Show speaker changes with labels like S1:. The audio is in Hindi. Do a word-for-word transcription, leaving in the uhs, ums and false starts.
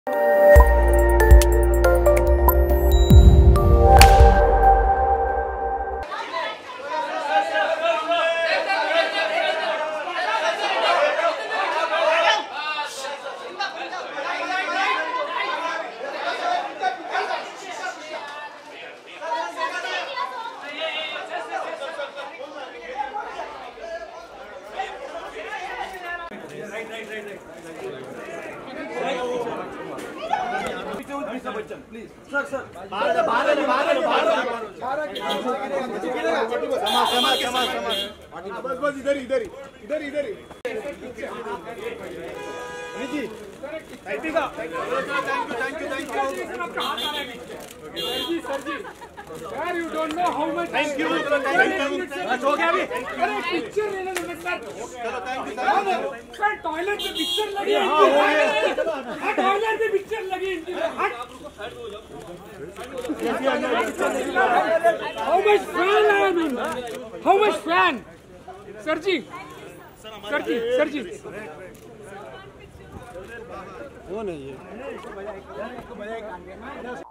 S1: प्लीज सर सर बाहर बाहर बाहर बाहर क्षमा क्षमा क्षमा क्षमा बस बस इधर इधर इधर इधर जी thank you thank you thank you sir जी सर जी यार you don't know how much thank you बस हो गया अभी अरे पिक्चर लेने दो सर चलो थैंक यू सर टॉयलेट में पिक्चर लगी है हां टॉयलेट में पिक्चर लगी हट How much fan I am in? How much fan? Sir ji, sir ji, sir ji. वो नहीं है।